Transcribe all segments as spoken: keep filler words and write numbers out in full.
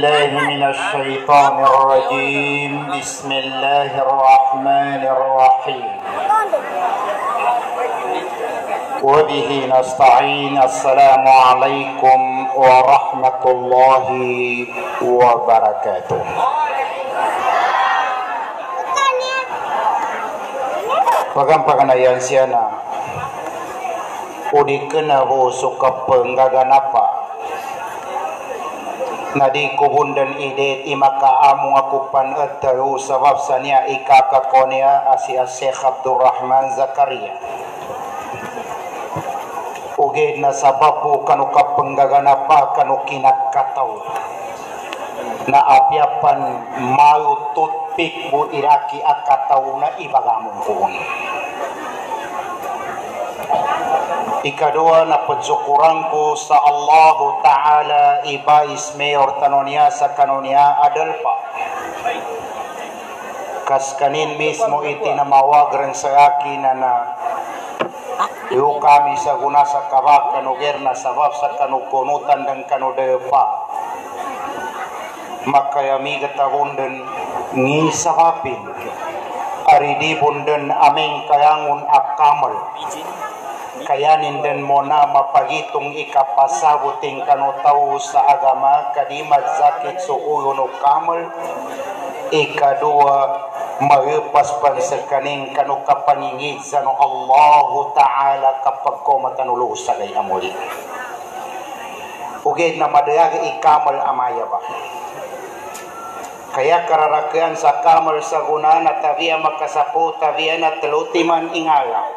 بالله من الشيطان الرجيم بسم الله الرحمن الرحيم وبه نستعين السلام عليكم ورحمة الله وبركاته. Pagang-paganayan siya na udi kena ho suka penggaganapa nadi kubundan ide imaka amu aku pan etaru sabab sania ika kakonia asia Syekh Abdul Rahman Zakaria uge na sababu kanu ka penggaganapa kanu kinak katau na apiapan mau tutpik bu iraki akatau na ibagamun kuuni ikadua na pensyukuranku sa Allah Ta'ala iba ismayor tanonia sa kanonia adalpa kaskanin mismo iti na mawagran sa akin na na iyo kami sa guna sa kabak kanuger na sabab sa kanukunutan ng kanudepa makayami katagundan ngi sabapin aridi bundan aming kayangun akamal kayanin dan mona mapagitong ikapasabuting kanutaw sa agama kadimat sakit suuyo no kamal ikadua maupas pansakaning kanu kapaningid sa no Allah Ta'ala kapag ko matanuluh sa gay amuli ugid na madayag ikamal amaya ba kaya kararakian sa kamal sa guna na tabiya makasapo tabiya na telutiman ingala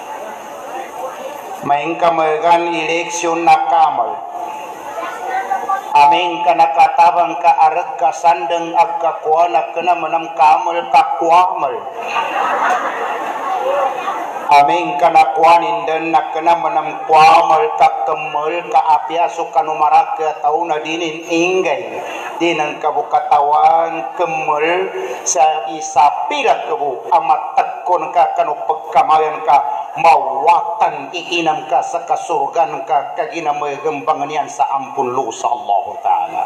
maing kamagan eleksyon na kamal aming kanakatabang ka arag ka sandang agkakwa na kana manam kamal kakwamal aming kanakwanin dan na kana manam kwamal kakemal ka apyaso kanumarak ka tao na dinin ingay dinang kabukatawan kemal sa isapira kebu amat tekon ka kanu pagkamayan ka mawatan iinam ka sa kasurgan ka kagina may gembangan yan sa ampun lu sa Allah Ta'ala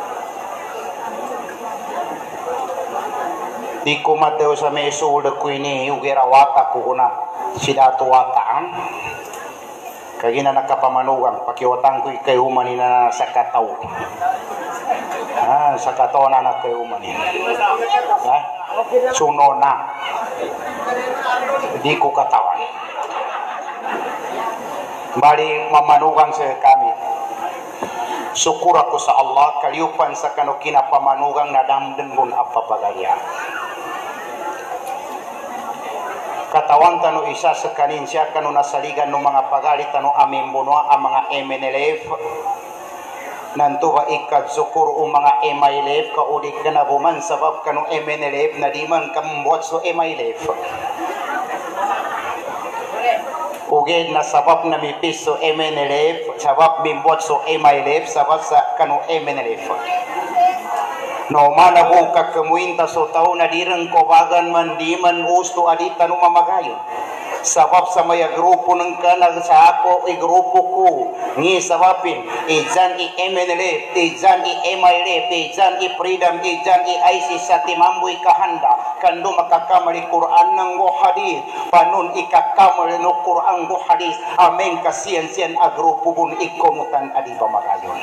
di kumateo sa may sulda ko ini ugera wata ko kuna sidato wataan kagina nakapamanugang pakiwatang ko ikay humani na sa kataw ah sa kataw na na kay humani ha suno na di ko katawan bali mamanugang sa kami syukur ako sa Allah kaliupan sa kanukina pamanugang na damden gun apa pagaya katawan tanu isa sa kanin siya kanu nasaligan ng mga pagalit tanu amin bunwa ang mga M N L F nanto ba ikad syukur o mga M I L F kaudik ka na buman sabab kanu M N L F na di man kambuat so M I L F ugid na sabab na mipis so M N L F sabab bimbot so M I L F sabab sa kanu M N L F no manabong kakamuinta so tao na dirang kobagan man di man usto adita no mamagayon sabab sa maya grupo ng kanag sa ako i grupo ko ngi sababin ijan i M N L F ijan i M I L F ijan i freedom ijan i I C S sa timamboy kahanda kando makakamali Quran ng mo hadith panon ikakamali no Quran mo hadith amen kasiyan-siyan a grupo bun ikomutan adi pamagayon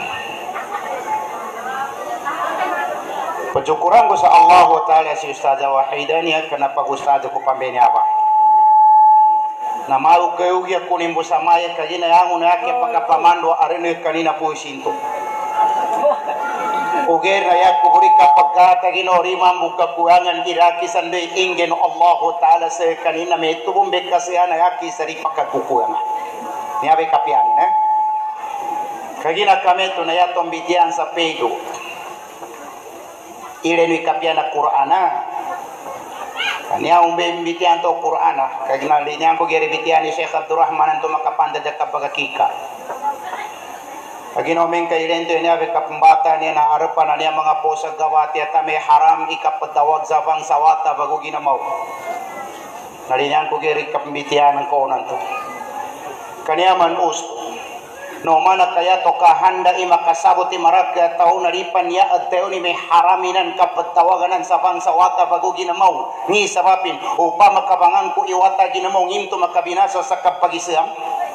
Pajukuran ko sa Allah Ta'ala si Ustadha Wahidani at kanapag-ustado ko pambenya ba na malu kayo ya kunin mo sa maya kaya na yangon na kaya pagkapamando arin kanina po isinto uger na yak kuburi kapag katagin o rimang bukakuangan iraki sanday ingen o Allah Ta'ala sa kanina may tubumbek kasi na yaki sa rin pagkakukuangan niyabe kapianin eh kaya na kami ito na yatong bitian sa pedo irenui kapiana Qur'ana kanya umbe bitian to Qur'ana kagina linya ko gere bitian ni Syekh Abdul Rahman to makapanda da kapagakika kagino men kay lento niya be kapambata niya na arapan niya mga posa gawati at may haram ikapadawag sa bang sawata bago ginamaw nalinya ko gere kapambitian ko nanto kanya man usto no mana kaya to kahanda i makasabot ti maraga tao naripan ya adteo ni may haraminan kapatawaganan sa bangsa wata bago ginamaw ni sabapin upa makabangan ko iwata ginamaw ngimto makabinasa sa kapagisam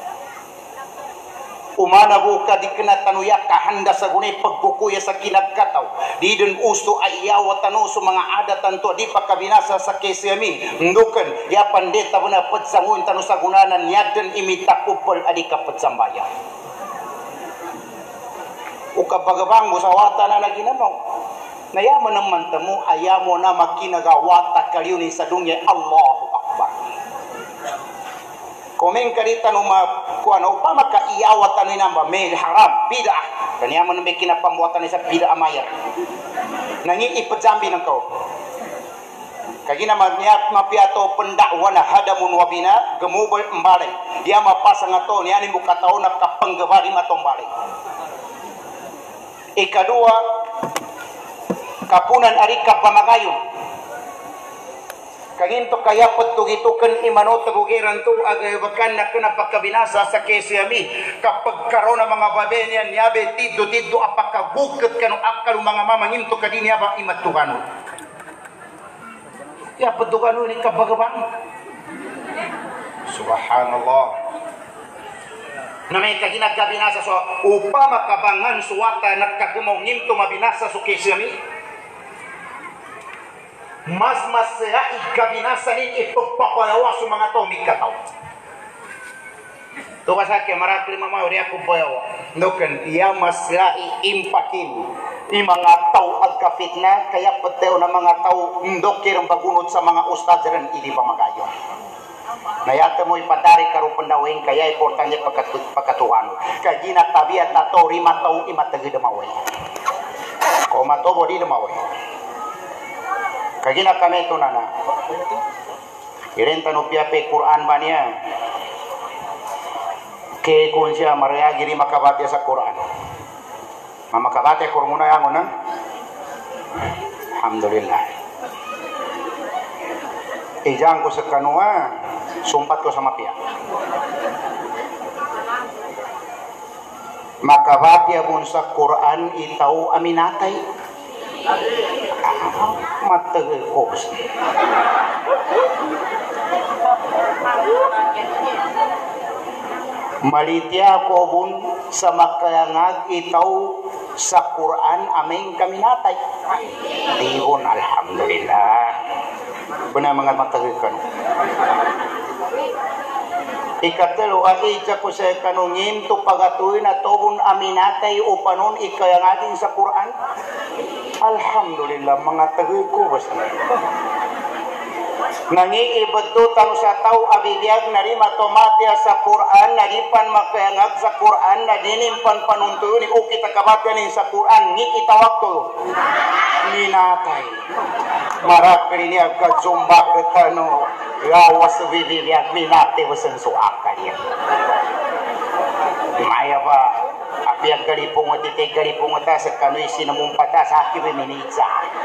umana buka di kena tanuya kahanda sa gunay pagkukuya sa kinagkataw di dun usto ay iyawa tanu so mga adatan to di pakabinasa sa kesiyami ndukan ya pandeta buna patsangun tanu sa gunanan yaden imitakupol adi kapatsambaya ukapagabang mo sa wata na naginamaw nayaman naman tamo ayamo na makinagawata kaliw ni sa dunya Allahu Akbar komen karita no ma kuano pa makaiyawatan ni namba may haram bid'ah kaniya man may kinapambuatan ni sa bid'ah mayar nangi ipajambi ng ko kagina magniat mapiato pendakwa na hadamun wabina gemubal embalik dia mapasang ato ni ani bukataw na kapanggabari matombalik ikadua kapunan ari kapamagayon kaginto kaya pagtugitukan imano tagugiran to agabakan na kena pagkabinasa sa kesiyami kapag karon ng mga babenian yabe tiddo tiddo apakabuket kanu akal mga mamangin to kadini aba imatugano ya patugano ni kabagaban subhanallah na may kaginagkabinasa so upa makabangan suwata nagkagumaw ngimto mabinasa so kesiyami mas masaya ikabinasa nin ipagpapalawa sa mga to mikataw. Ito kasi kaya marakli mamawari ako payawa. Nukan, iya masaya iimpakin i mga tao agkapit na kaya pateo na mga tao ndokir ang bagunod sa mga ustad rin hindi pa magayon. Nayata mo ipadari karo pendawin kaya importannya pagkatuhan. Kaya ginatabiat na to rima tao imatagi damaway. Kung matobo di damaway. Kagina kami ito na na irin tanupya pe Quran ba niya ke kung siya maraya giri makabati sa Quran mamakabati kung muna yan na alhamdulillah ijang ko sa kanua sumpat ko sa mapya makabati abun sa Quran itaw aminatay matagay ko malitya ko bun sa makayangag itaw sa Quran aming kami natay diyon alhamdulillah benar mga matagay ka ikatelo ay ija ko sa kanungin to pagatuin na tobun aminatay o panon ikayangagin sa Quran alhamdulillah mga tagoy ko basta nangi ibetutan sa tao abibiyag na rin matomatya sa Quran naripan makayangag sa Quran na dinimpan panuntuyo ni ukita kabatyanin sa Quran ni itawag to minatay marakri niya kajumba ketano gawas bibiyag minatay wasan suaka niya maya ba apiang galipong at itig galipong at sa kano'y sinamumpata sa akin minitsa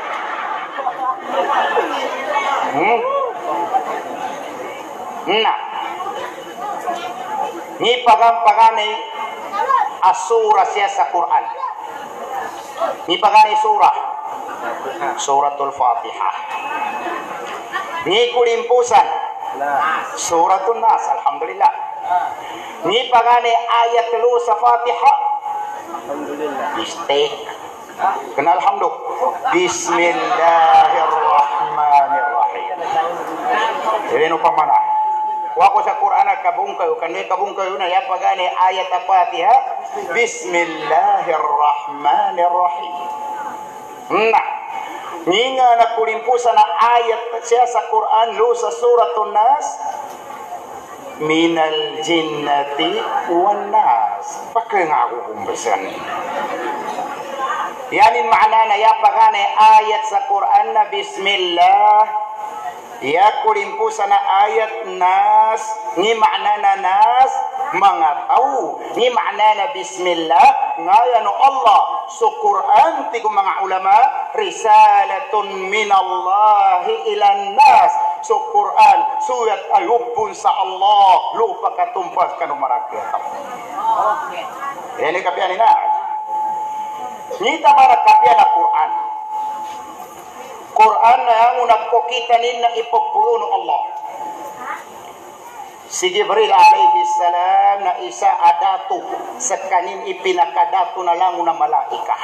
hmm? na ni pagampaganay asura siya sa Quran ni paganay surah suratul Fatihah ni kulimpusan suratul Nas alhamdulillah ni paganay ayat lu sa Fatihah alhamdulillah mistake kenal hamduk bismillahirrahmanirrahim ini no pamana wako sa Quran kabungkay kanay kabungkay na ya pagani ayat Fatihah bismillahirrahmanirrahim nah ninga na kulimpusan na ayat siya sa Quran lo sa suratul Nas minal jinnati wan nas pakai ngaku kumbasan yanin makna na ya pagane ayat sa Quran na bismillah ya kulimpusan na ayat nas ni makna na nas mga tao ni makna na bismillah ngayon Allah so Quran tigo mga ulama risalatun minallahi ilan nas so Quran surat ayubun sa Allah lupa katumpas kanu marakyat Ini kapian ina. Nita mana kapian Al-Quran. Quran na yang unak ko kita ninna ipagpuno Allah. Si Jibril alaihi salam na isa adatu sa kanin ipinakadatu na lang na malaika.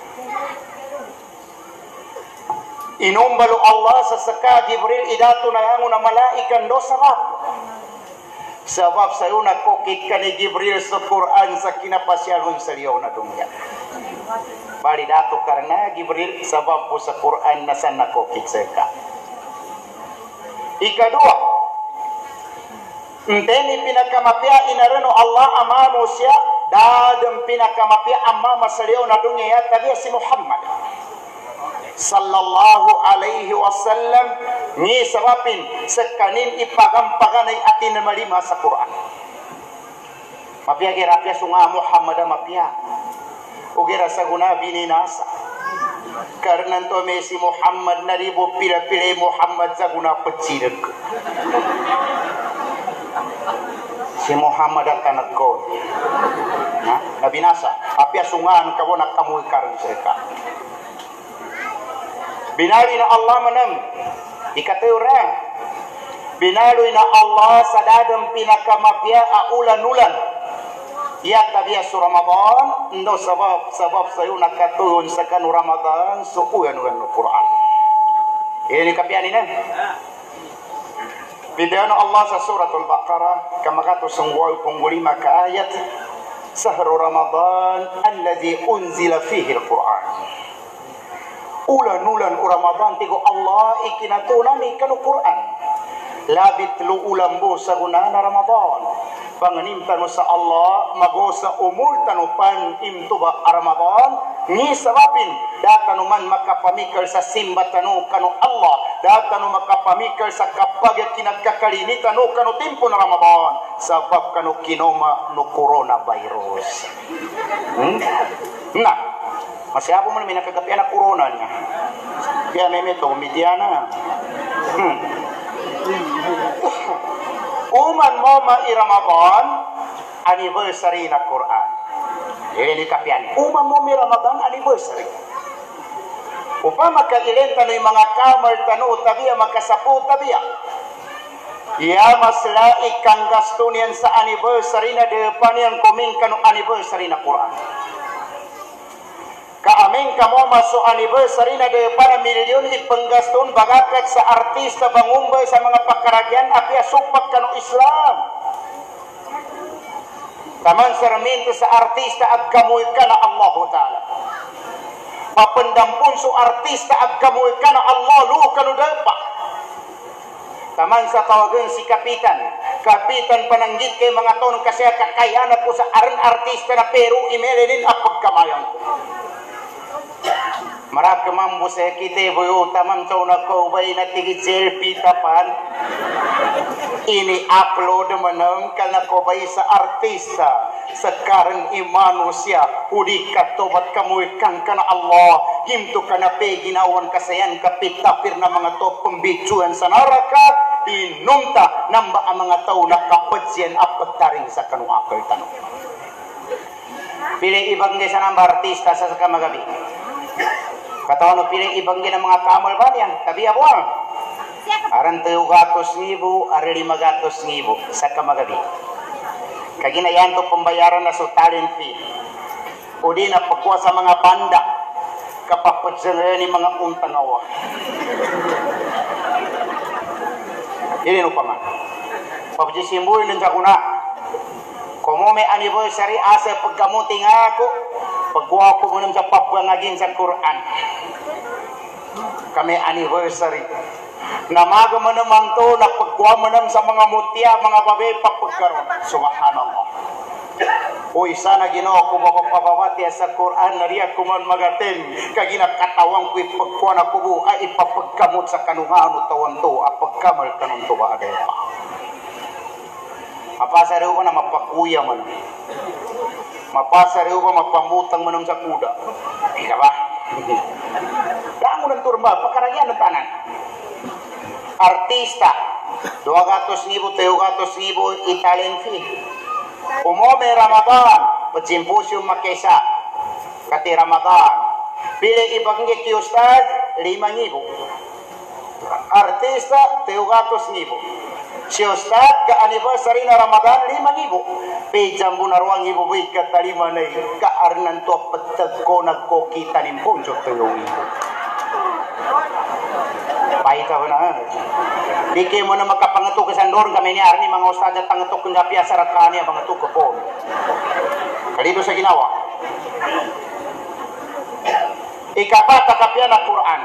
Inumbalo Allah sa saka Jibril idatu na lang na malaikan do sabab. Sebab saya nak kokit kan Jibril sa Quran sa kinapasyagon sa liyaw na dunia. Bali dato karena Jibril sebab po sa Quran na sa nakokit sa ka. Ikadua, Enteni pinakamapia inarano Allah ama manusia dadam pinakamapia ama masaliw na dunia tabi si Muhammad sallallahu alaihi wasallam ni sabapin sekanin ipagampaganay atin na malima sa Quran. Mapia gerapia sunga Muhammad mapia ugera sa guna bininasa karena to si Muhammad naribo pila-pila Muhammad sa guna pecirek. Si Muhammad akan nagkon na nabinasa apya sungan kawo nakamoy karon sirka binali na Allah manam ikatayurang binaloy na Allah sa dadang pinakamapya aulan-ulan iya tabiya sa Ramadan no sabab sabab sayo nakatuyon sa kanu Ramadan sukuyan-uyan no Quran ini kapianin na Bidana Allah sa suratul Baqarah kamakato sungwal punggulima ka ayat sahru Ramadan alladhi unzila fihi al-Quran ulan-ulan Ramadan tigo Allah ikinatunami kanu Quran labit lu ulambo sa gunana Ramadan panganimtan sa Allah magosa umultan upan imtuba Ramadan ni sabapin datanu man makapamikal sa simbatanu kanu Allah datanu makapamikal sa kapag kinagkakalinitan no kanu timpo na Ramadan sabab kanu kinoma no coronavirus hmm? Nah masih ako man may nakagapian na corona niya kaya may meto umidiana hmm. Uman mo ma Ramadan anniversary na Quran ini kapian uman mo mi Ramadan anniversary upama kailenta no mga kamar tanu tabiya makasapu tabiya ya masla ikang gasto niyan sa anniversary na depan yang kuming kanu anniversary na Quran kaaming kamo masuk anniversary na depan milyon ipenggaston bagakat sa artista bangumbay sa mga pakaragyan apya supak kanu Islam taman saraminto sa artista agkamoy ka na Allah Ta'ala papendampun su artista agkamoy ka na Allah lu kanu dapa taman sa tawagan si kapitan kapitan pananggit kay mga tono kasi kakayana po sa aran artista na pero imelinin apagkamayang ko marap kemampu saya kita boyo taman sauna ko bay natigit selfie tapan ini upload menang kana ko bay sa artista sekarang imanusia udi katobat kamu ikan kana Allah himtu kana pe ginawan kasayan kapit tapir na mga to pembicuan sa neraka inumta namba ang mga tao nakapetsian apat taring sa kanu akal tanong pilih ibang sa namba artista sa sakamagabi katawa no pilih ibang ng mga kamal ba yan tabi abuang aran tujuh ratus ribu aran lima ratus ribu sa kamagabi kaginayan to pembayaran na so talent fee o di na pagkuha sa mga banda kapapagsangan ni mga untang awa ini no paman pabjisimboy ng sakuna komo may anniversary asa pagkamuting ako pagkuha ko mo sa papangagin sa Quran kami anniversary namaga mo naman to na pagkuha mo naman sa mga mutya mga babe papagkaroon subhanallah uy sana ginoo ko mapapabawati sa Quran na riya kuman magaten kagina katawang ko pagkuha na kubo ay ipapagkamot sa kanungan o tawan to apagkamal kanun to ba agay pa mapasa rin ko na mapakuya man mapasa rin ko mapamutang man sa kuda ika ba daan mo ng turba pakaragyan ng tanan artista dua ratus ribu tiga ratus ribu Italian fee Umome Ramadan, pejimpusyum makesa. Kati Ramadan. Pilih ibangge ki ustad, lima ribu. Artista, tiga ribu. Si ustad ke anniversary na Ramadan, lima ribu. Pejambu na ruang ibu wikat talima na ka arnan to petag ko nagkokita nin punjok tuyong ibu. Paita ko na. Diki mo na makapangatuk sa sandor kami ni Arni mga ustad at pangatuk kung gapi asarat ka niya pangatuk ko po. Kalito sa ginawa. Ikapat kakapian na Quran.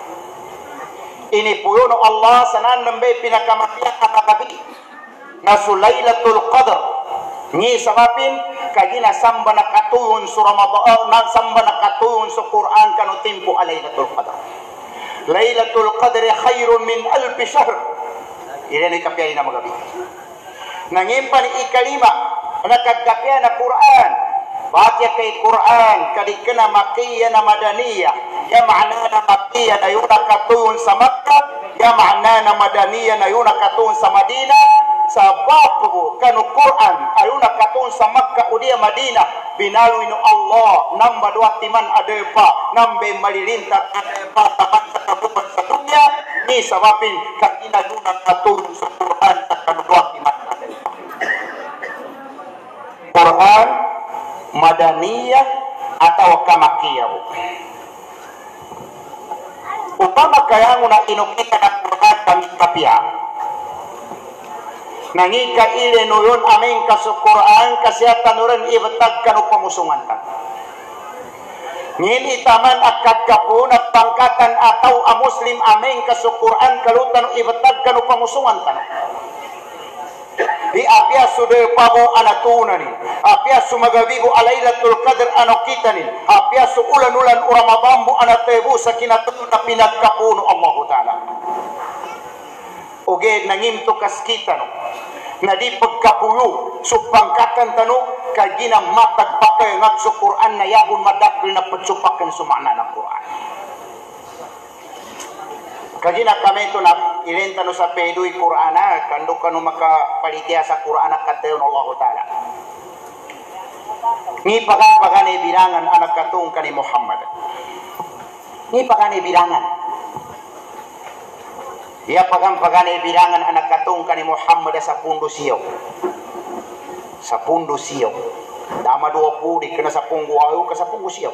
Ini puyo no Allah sanan nambay pinakamatiyak kakagabi na Sulailatul Qadr ni sabapin kagina samba na katuyon sa Ramadan na samba na katuyon sa Quran kanu tempo Lailatul Qadr. Lailatul Qadr khairun min alf shahr. Ini ni kapian na magabi. Nangimpan ikalima na kagapian na Quran. Baca kay Quran kadikena Makkiyah na Madaniyah. Ya makna na Makkiyah na yun nakatuon sa Makkah, ya makna na Madaniyah na yun nakatuon sa Madinah. Sabab ko kanu Quran ayun nakatuon sa Makkah o dia Madinah, binawi no Allah namba dua timan adepa nambe malilintat adepa tapat sa kabupat sa dunya ni sababin kakina yun nakatuon sa Quran sa kanu dua timan adepa. Quran Madaniyah atau Kamakiyah. Upama kaya mo na inukita na Quran kami kapya. Nangika ile nuyon aming kasu Quran kasihatan nuren ibatag kanu pamusungan tan. Ngin itaman akad kapun at pangkatan atau a muslim aming kasu Quran kalutan ibatag kanu pamusungan tan. Di apia sude pabo anatuna ni apia sumagabigo Lailatul Qadr anokita ni apia su ulan-ulan Ramadambu anatebu sa kinatun na pinagkapuno Allah Ta'ala oge nangim to kaskita no na di pagkapuyo supangkatan tano kagina matag pakay ngag sa Quran na yabon madakil na pagsupakan sumana ng Quran. Kagina kami ito na ilenta no sa pedoy Quran na kando ka no makapalitia sa Quran na kateon Allah Ta'ala. Ni pagan-pagan bilangan anak katong ka ni Muhammad. Ni pagan bilangan. Dia pagan-pagan bilangan anak katong ka ni Muhammad sa pundo siyaw. Sa pundo siyaw. Dama dua pudi kena sa punggu ayo ka sa punggu siyaw.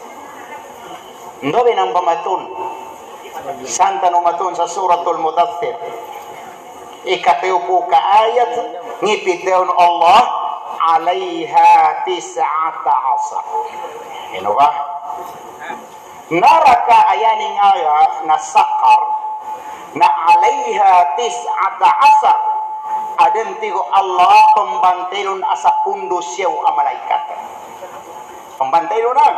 Ndobe nang pamatun. Santa numatun sa suratul Mudaththir ikateo po ka ayat ngipiteo no Allah alaiha tis'ata asar. Ino ba? Naraka ayaning aya na sakar na alaiha tis'ata asar aden tigo Allah pembantilon asa pundo siyaw a malaikat. Pembantilon na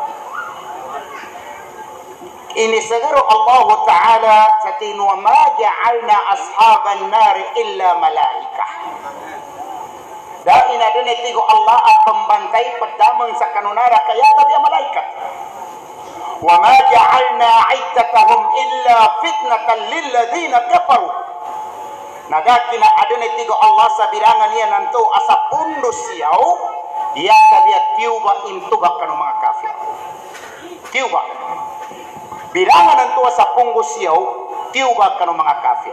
ini segera Allah Ta'ala satin wa ma ja'alna ashaban nar illa malaikah. Dahil ada netigo Allah at pembantai pedamang sa kanunara kaya tabi malaikat. Wa ma ja'alna iddatahum illa fitnatan lilladhina kafaru. Nagakina ada netigo Allah sa bilangan niya nanto asa pundo siyaw yang tabiat tiuba intubak kanu mga kafir. Tiuba bilangan ng tuwa sa punggo siyaw, tiubag ka ng mga kafir.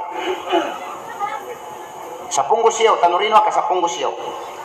Sa punggo siyaw, tanurino ka sa punggo siyaw.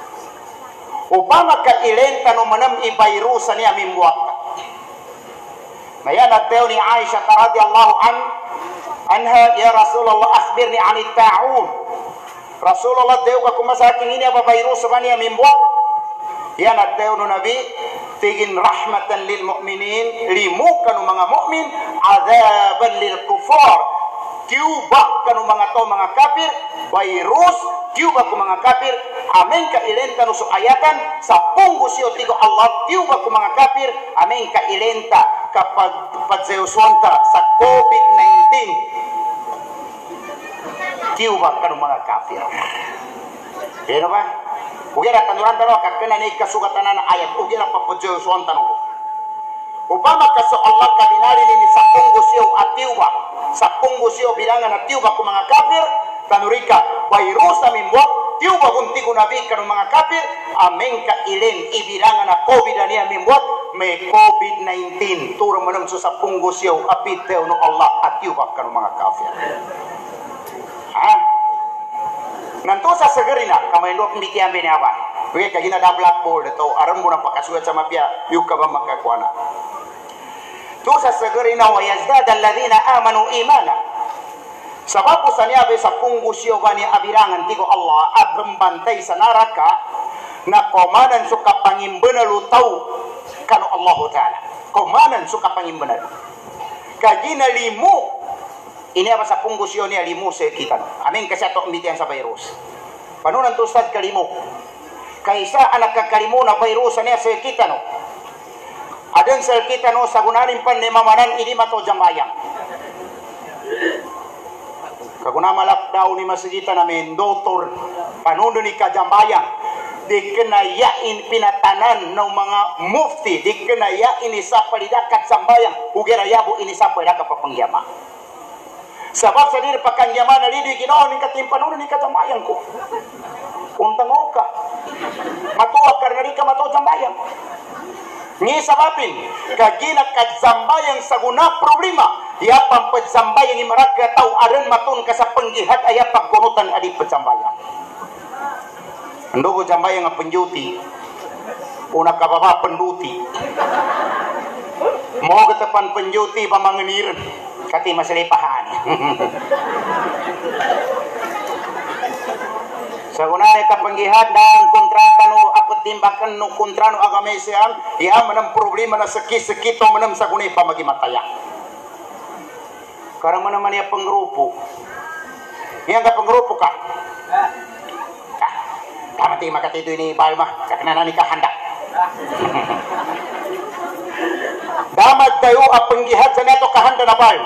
Upama ka ilenta no manam ibayrusa niya mimbuakta. Mayan at teo ni Aisha radhiyallahu an, anha, ya Rasulullah, akhbirni anit ta'un. Rasulullah, teo ka kumasaking ini apa bayrusa ba niya mimbuak? Yan at teo no Nabi, tigin rahmatan lil mu'minin limukan ng mga mu'min azaban lil kufar tiubak kanu mga to mga kafir virus tiubak ku mga kafir amin ka ilenta no so ayatan sa punggo siyo tigo Allah tiubak ku mga kafir amin ka ilenta kapag pagzeuswanta sa COVID nineteen tiubak kanu mga kafir. Pero ba ugira tanuran tano kakena ni kasugatan na ayat ugira papujo suan tanu upama kaso Allah kabinali ni sa punggo siyo atiuba sa punggo siyo bilangan atiuba ku mga kafir tanurika virus na mimbuat tiu bagunti ko nabi kanu mga kafir ameng ka ilen ibilangan na COVID na niya mimbuat may COVID nineteen turang manam sa punggos yaw apitew no Allah at tiu ba kanu mga kafir ha nanto sa sagarina kamay no pimikian binawa oke kagina da blackboard ito aram mo na pakasuat sa mapya yung ka ba makakuana to sa sagarina wa yazdad alladhina amanu imana sabab sa niya sa punggos yaw gani abirangan tigo Allah at bantay sa naraka na komanan suka pangimbenalu tau kanu Allah Ta'ala komanan suka pangimbenalu kagina limu ini apa sa punggos yaw niya limu sa kita amin kasi ato umbitian sa virus panunan to ustad kalimu kaisa anak kakalimu na virus niya sa kita no adang sa kita no sa gunanin pan ni mamanan ini mato jambayang kaguna malakdaw ni masjita namin doktor panundo ni kajambayang di kenayain pinatanan ng mga mufti di kenayain isa palidakat sambayang ugera yabo ini sa palidakat papangyama sabab sa diri pakangyama na lidi ginawa ni katimpanundo ni kajambayang ko untang oka matuwa karena di ka matuwa jambayang ni sababin kagina kajambayang sa guna problema ya pampajambayang imaraga tau aran matun ka sa panggihat aya pagkunutan adi pajambayang ndogo jambayang nga penjuti una kababa penduti mo ketepan penjuti pamangeniren kati masalipahan sa gunane ka panggihat dan kontrata no apet timbakan no kontra no agamesiam ya manam problema na seki-seki to manam sa gunay pamagimataya karang manaman ya penggrupo yang ka penggrupo ka tama ti makatito ini balma kakana ni kahanda damat tayo a panggihat sa nato kahanda na bal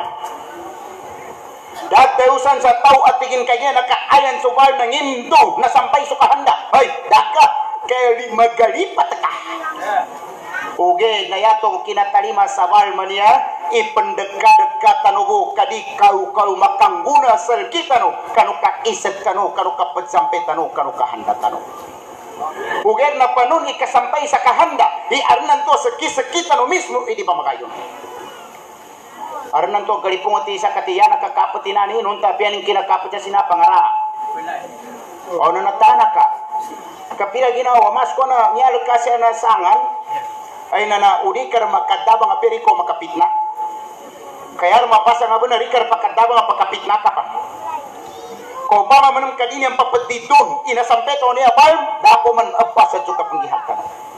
dat tayusan sa tao at tigin kanya nakaayan sa bal ng indo na sampay sa kahanda ay daka kaya magalipat ka uge na yato kinatalima sa bal maniya ipendeka-deka tanugo kadi kau-kau makangguna sel kita no kanu ka iset kanu kanu ka pagsampai tanu kanu kahanda tanu uger na panun ikasampay sa kahanda i arnan to seki-seki tanu mismo idi pamagayon arnan to galipong ati sa katiya nakakapatinani nun tapi aning kinakapatya sinapangara o na natana ka kapila ginawa mas ko na nyal kasi na sangan ay na naudi kar makadabang apiri ko makapitna kaya mapasa nga benar ikar pakadabang pakapitna ka pa ko pa manam kadini ang papatidon inasampe to niya bal dako man abba sa juga penggihatan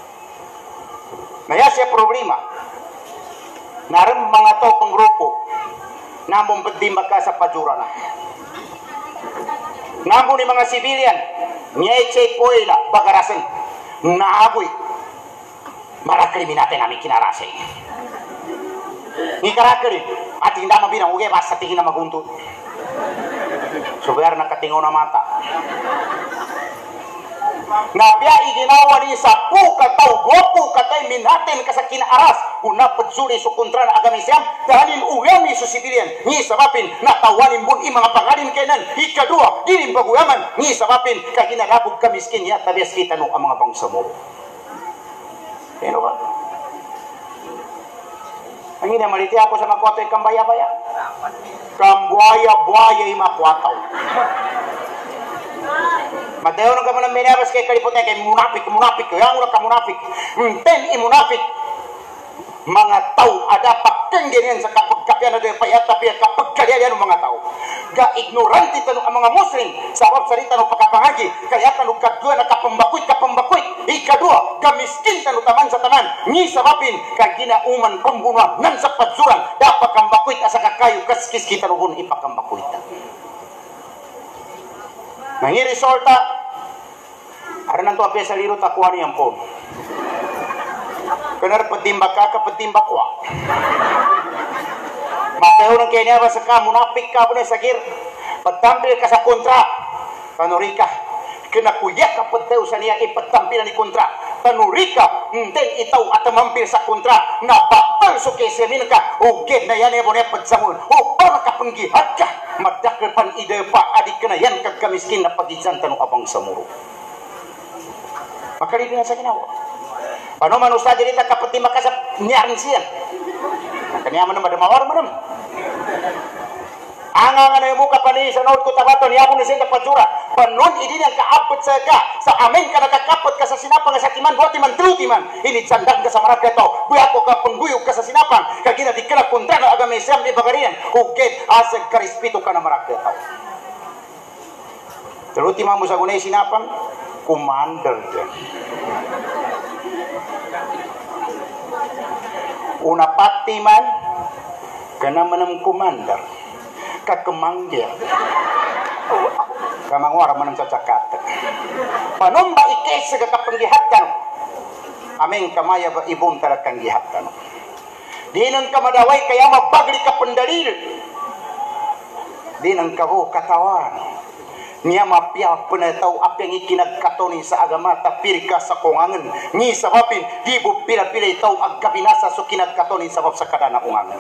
naya siya problema naram mga to penggrupo namong bedimba ka sa pajura na namong ni mga sibilian nyeche poila bagarasan naagoy mara kriminate namin kinarasay ni karakari at hindi naman binang uge basta tingin na maguntut subayar nakatingaw na mata nga biya iginawa ni sa pu kataw gopu katay minhatin ka sa kinaaras una padsuri so kontra na agamisyam dahalin uyami so sibilian ni sabapin natawanin bun i mga pangalin kenan ikadua dinim baguyaman ni sabapin kaginagabog kamiskin ya tabias kita no ang mga bangsa mo pero ba ang ina maliti ako sa makwatoy kambaya-baya kambuaya-buaya i makwataw Mateo nung kaman ang minabas kay kalipot na kay munafik, munafik, yang ulah ka munafik, ten i munafik, mga tao ada pakenggenyan sa kapagkapyan na doon payat tapi kapagkalian ng mga tao. Ga ignorante tanong ang mga Muslim sabab sarita ng pagkapangagi kaya tanong kadua na kapambakuit kapambakuit ikadua gamiskin tanong taman sa taman ni sababin kag ginauman pambunuan nan sa padsuran dapat kambakuit asa kakayo kaskis kita nuhun ipakambakuit. Nangi resorta aranan to apya sa lirot akuan yang pon. Kenar petimbak ka petimbak wa. Mateo nang kanya ba sa ka munafik ka punya sakir. Patampil ka sa kontra. Tanurika kena kuyak ka peteu sa niya ipatampil ni kontra. Tanurika den itaw at mampil sa kontra na bakal Tuhan suke semin ka uget na yan e bone pagsamun o para ka penggihat ka madakpan ide pa adik kena yan kagamiskin na pagijan tanu abang samuro maka di sa ginawa pano man usta jadi tak kapati makasap nyaring siyan kanya man madam mawar madam angang na muka pani sa nood ko tabaton yapo ni sinta pajura panon idi yang kaapot sa ka sa amin ka nakakapot ka sa sinapang sa timan buati man truti man ini candang ka sa maraka to buya ko ka pengguyog ka sa sinapang kagina dikala kontra na agama Islam di bagarian uget asag karispito ka na maraka to truti man mo sa gunay sinapang commander dyan una pati man kana manam commander kakemanggil kamangwara manang cacakat panomba ike sega kapenggihatan ameng kamaya ba ibun tara kanggihatan dinan kamadaway kaya mabagli ka pendalil dinan kabo katawan niya mapia penatau apa yang ikinag katoni sa agama tapir ka sa kongangan ni sababin di bu pila-pila itaw agkabinasa so kinag katoni sabab sa kadana kongangan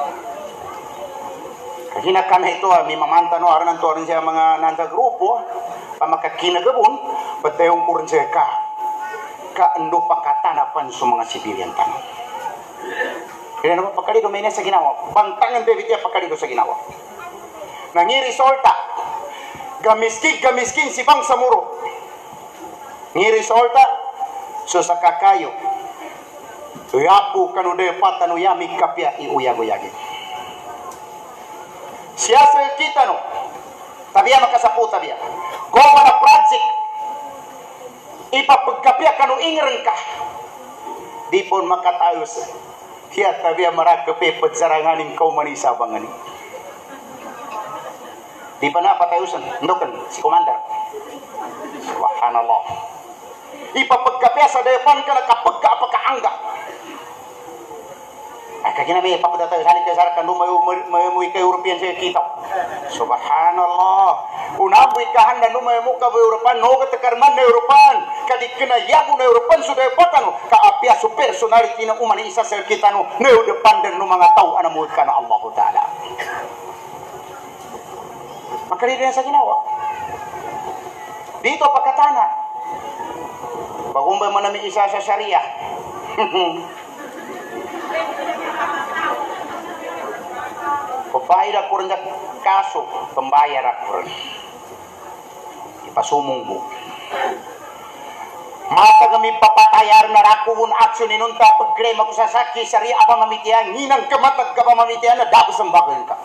Hinakan itu mi mamanta no aranan to aran siya mga nanta grupo pamakakinagebon batayong kurun siya ka ka endo pakatanapan sa mga sibilyan tan. Kaya naman pakalido may sa ginawa bantangan bebitya pakalido sa ginawa nangi resulta gamiskin gamiskin si bang samuro ni resulta so sa kakayo yapu kanude patano yami kapya iuyago-yagi siya kita no tabiya makasapu tabiya goma na project ipapagkapya kanu ingren ka di pun makatayos siya tabiya marakape pagsaranganin kau manisa bangani di pa na patayusan ndokan si komandar subhanallah ipapagkapya sa depan ka nakapagka apaka angga kagina may papadata salit ka sarakan do mayamuy kay European sa kita subhanallah unaboy ka handa no mayamu ka European no ka takarman na European kadikina yabu na European sudah patano ka apia su personality na umani isa sa kita no no depan no mga tao anamud kana Allah taala maka di sa ginawa dito pagkatana bagumba manami isa sa syariah pembayar aku rendah kaso pembayar aku rendah ipasumong bu mata kami papatayar na rakun aksyon inunta pagkrem ako sa saki sari apa mamitian nginang kematag ka pa mamitian na dapat sembagan ka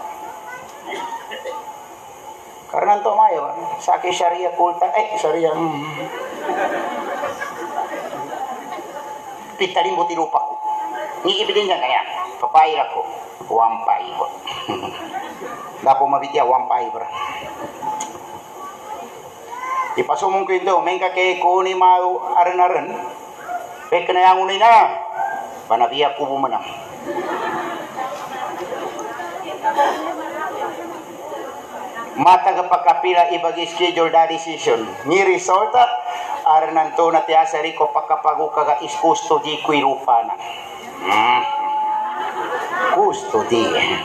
karena ito mayo saki syariah kulta eh syariah hmm. Pitalim buti lupa ko ni ibigin niya kaya papayar ako wampai ko dapo mabitya wampai bra ipasumong ko ito mengka kay ko ni mau aran-aran pek na yang unay na banabiya ko bumanang mata kapagkapila ibagi schedule da decision ni resulta aranan to na tiasari ko pagkapago kaga iskusto di kuy rupa na hmm. Gusto di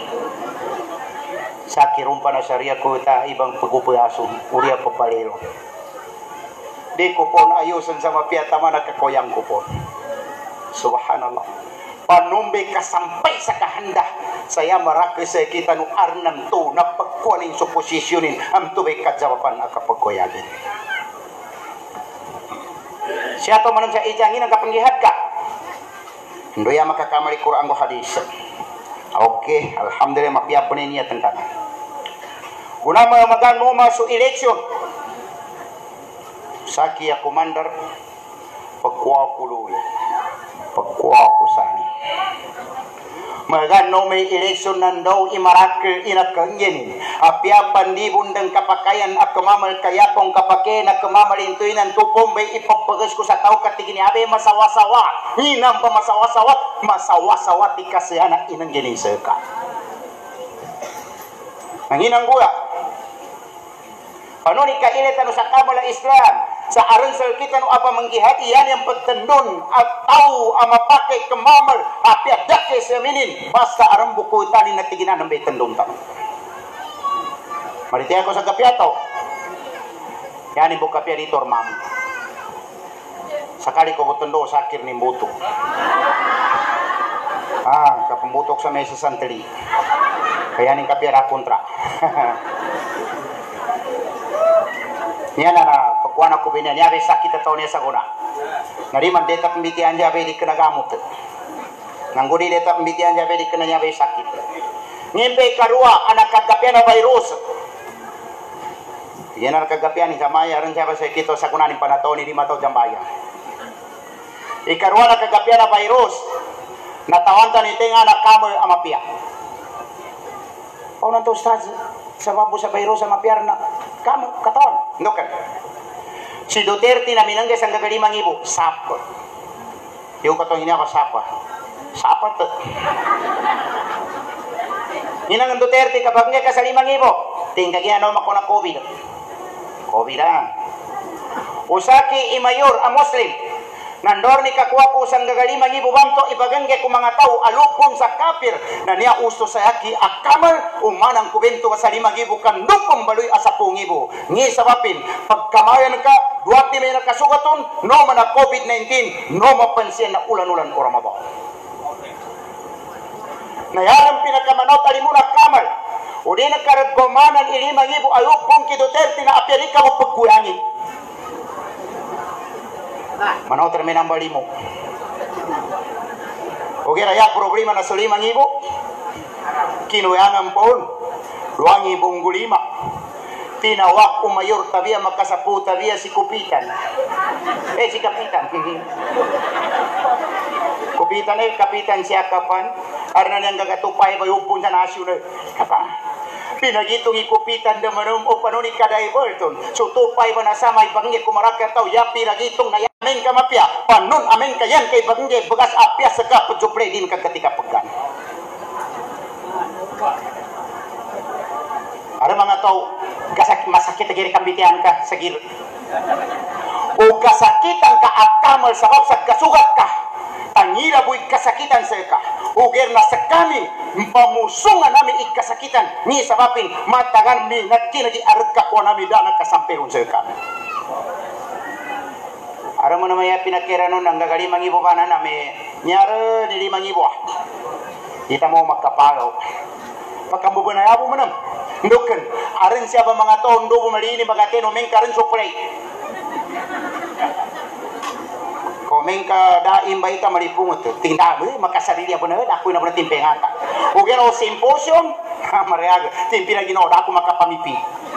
sa kirumpa na syariah ko ta ibang pagupuyasong uriya papalero di ko pon ayusan sa mapiatama na kakoyang ko pon subhanallah panumbe kasampay sa kahanda saya marake sa kita no arnam to na pagkuanin sa posisyonin am tubay kajawapan ang kapagkoyagin siya to manang sa ijangin ang kapanggihat ka ndoya makakamali Quran ko hadis oke alhamdulillah mapiap po niya tentang guna mga magano masuk eleksyon saki ya komandar pagkuha ko luwi pagkuha ko sani magano may eleksyon nandaw imarakil inakangin apiapan di bundang kapakayan at kamamal kayapong kapake na kamamalintoy ng tupong bay ipapagas ko sa tao katigini abe masawa-sawa hinang pa masawa-sawa masawa-sawa di kasi anak inang ginisir ka ang hinang guya paano ni kailitan sa kamala Islam sa aran sa kita no apa menggihati yan yang petendon atau ama pakai kemamal api adake seminin basta aran buku tani na tiginan ng betendon tamo. Mariti ako sa kapiato. Yan ibu kapia dito ormam. Sakali ko butendo sakir ni buto. Ah, kapembutok sa mesa santri. Kaya ning kapia ra kontra. Niya na na pakuan ako binya niya sakit atau niya sa guna. Nariman deta pembitian jabe di kena gamut. Nanggudi deta pembitian jabe di kena nyabe sakit. Ngimpe karua anak kagapian na virus. Yan ang kagapian ni Jamaya rin siya sa kito sa kunanin panataw ni lima taw Jambaya. Ikarua na kagapian na virus. Natawanta ni tenga anak kamu amapia. Oh nanto ustaz sababu sa virus amapia na kamu katawan. Nukan. Si Duterte na minangga sa gagalimang ibo, sapa. Yung katong hina ko sapa. Sapa to. Hinang Duterte kapag nga ka sa limang ibo, tingkag yan ako na COVID. COVID lang. Usaki imayor a Muslim. Nandor ni kakuha ko sang gagalimang ibo banto ibagangge ko mga tao alupon sa kapir na niya usto sa yaki akamal umanang kubento sa limang ibo kan dukong baloy asapong ibo. Ngi sabapin pagkamayan ka duwati may nakasugaton no man na COVID nineteen no mapansin na ulan-ulan o Ramadan. Nayalang pinakamanot alimuna kamal o di nagkaraggomanan ilimang ibo alupon ki Duterte na apyarika mo pagkuyangin. Manaw terminang balimo. Oke raya problema na sa limang ibo. Kinuyangan pohon. Duang ibong gulima. Tinawak umayor tabiya makasapu tabiya si Kupitan. Eh si Kapitan. Kupitan eh Kapitan siya kapan. Arna niyang gagatupay ba yung sa nasyon eh. Kapan. Pinagitong ikupitan na manum o panuni kaday Burton. So tupay ba na samay bangge kumarakar tau ya pinagitong na yamin ka mapya. Panun amin kayan kay bangge bagas apya sa kapagjuple din kagatika paggan. Ada mga tau gasak masakit agiri kambitian ka sa gir. O kasakitan ka akamal sabab sa kasugat ka. Tangila bu'y kasakitan sa ka. Uger na sa kami, pamusungan namin ikasakitan. Ni sabapin, matagan mi nagkinagi arag ka po namin daan kasampiron sa ka. Aram mo naman yung pinakira nun, ang gagalimang ibo pa na namin, nyara ni limang ibo. Kita mo magkapagaw. Pagkambubunayabu mo naman. Ndukan, arin siya ba mga tondo bumalini magatino, meng karin supray. Komeng ka daim ba ita malipungot tinda be makasarili apa na ako na pala timpengata o gano symposium ha mariaga timpi na ginoda ako makapamipi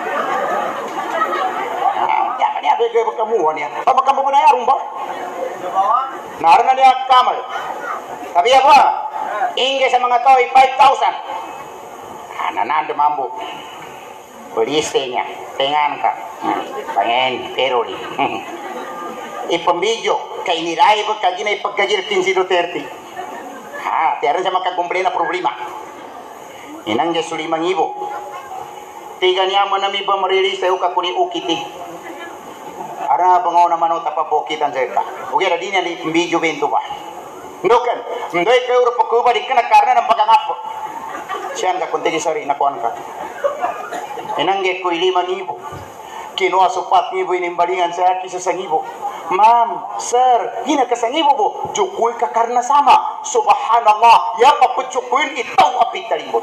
ya kanya be ge kamu niya pa makamu na yarong ba narana niya kamal tapi apa ingge sa mga toy five thousand anananda mambo polisi niya tengan ka pengen pero ni ipambidyo kay niray ba kagina ipagkagir si Duterte ha tiyaran siya magkakumple na problema inang niya sulimang ibo tiga niya manami ba marilis tayo kakuni ukiti ara bangaw naman o tapapokitan sa ka ugi na din niya ipambidyo bento ba ndokan ndoy kayo rupakuba di ka na karna ng pagkangapo siyan ka kuntigi sorry nakuan ka inang niya ko ilimang ibo kinuha supat ngibo inimbalingan sa aki sa sangibo. Ma'am, sir, hina ka sangibo bo. Jukoy ka karna sama. Subhanallah, ya papujukoyin itaw apit talimbot.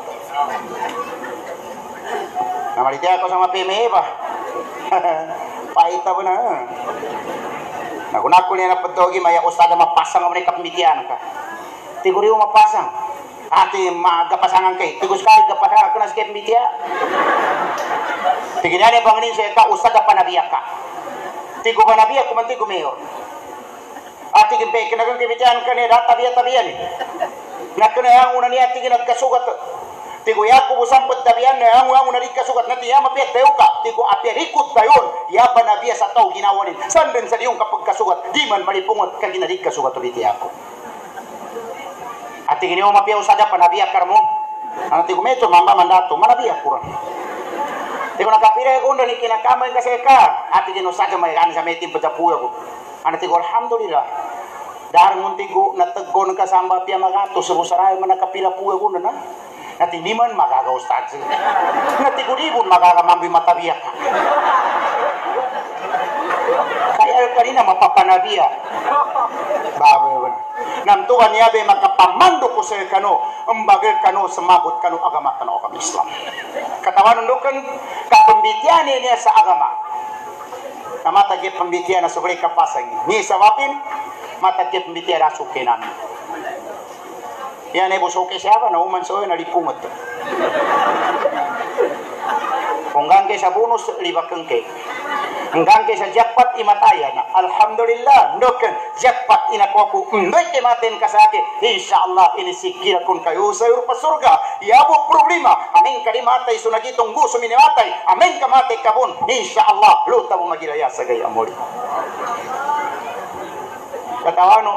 Namaliti ako sa mga P M E ba? Paita ba na? Nagunako niya na pagdogi, maya ustada mapasang ang mga kapimitian ka. Tiguri mo mapasang. Ati magapasangan kay tigus kali gapada ako na skip media tiginani bangin sa ka usada panabiyak ka tigo panabiyak ko man tigo mayor ati gimpe kinagang kibitian ka ni data biya tabiyan nakuna yang una niya tigin nagkasugat tigo yako busampot tabiyan na yang una rin kasugat na tiya mapiyat tayo ka tigo apirikot tayon ya panabiya sa tao ginawanin sanden sa diyong kapag kasugat di man malipungot ka ginarik kasugat ulit yako ati gini mo mapiyaw sada panabiyak karmo ano ti kumeto mamba mandato manabiyak kurang Di ko nakapira ko ndo ni kinakamay kasi ka. Ati dino sa may kan sa may timpo sa puya ko. Ano tigo alhamdulillah. Dar munti ko nataggon ka samba pia magato sa busaray man nakapira puya ko na. Nati di man makakaustad. Nati ko ibon makakamambi matabiyak. Kaya kanina mapapanabiya. Bago yun. Nam tuwan niya be makapamando ko sa kano, umbagal kano, sumabot kano agama kano agama Islam. Katawan nundukan, kapambitian niya sa agama. Na matagip pambitian na sobrang kapasang. Ni sa wapin, matagip pambitian na suki namin. Yan ay busuki siya ba, na uman so'y nalipungot. Kung gangke sa bonus, libakang ke. Hanggang kay sa jackpot imataya na. Alhamdulillah, ndoken jackpot inakuha ko. Ndoy imatin ka sa akin. Insyaallah, inisikira kun kayo sa Europa surga. Yabo problema. Amin ka di matay sunagitong gusto minimatay. Amin ka matay kabun. Insyaallah, luta mo magilaya sa gaya amor. Katawano.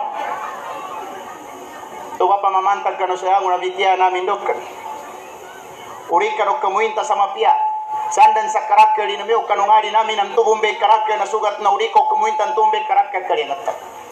Tuwa pa mamantag ka no sa ang nabitiya namin doken. Uri ka no kamuinta sa mapia. Sandan sa karakter ni namiyo kanungali namin ang tubumbe karakter na sugat na uli ko kumuintan tumbe karakter kalingat.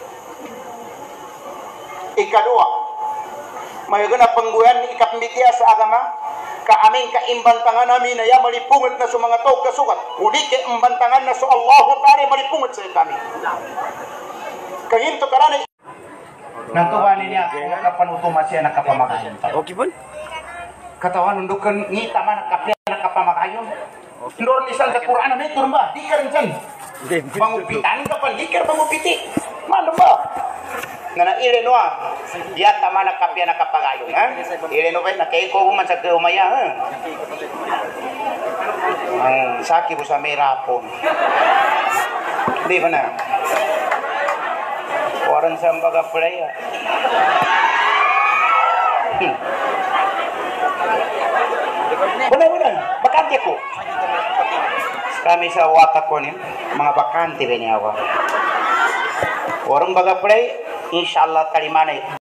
Ikadua, may gana pangguyan ni ikapambitiya sa agama ka aming kaimbantangan namin na ya malipungat na sa mga tao kasugat. Uli ka imbantangan na sa Allahu Ta'ala malipungat sa kami. Kahinto karana nantuwanin niya kung nakapanutuma siya nakapamakain. Okay po? Katawan nundukan ngita man nakapya nakapamakayon. Ndor lisan sa Quran na may turba, di ka rin dyan. Pangupitan ka pa, di ka rin pangupiti. Malo ba? Na na-ire no ah. Diyan tama nakapya nakapagayon ha. Ire no ba, nakaiko man sa kumaya ha. Ang saki mo sa may rapon. Di ba na? Orang sa baga playa. Hmm. Benar-benar, bakante ko. Kami sa watak ko niya, mga bakante ba niya. Orang baga play, inshallah talimana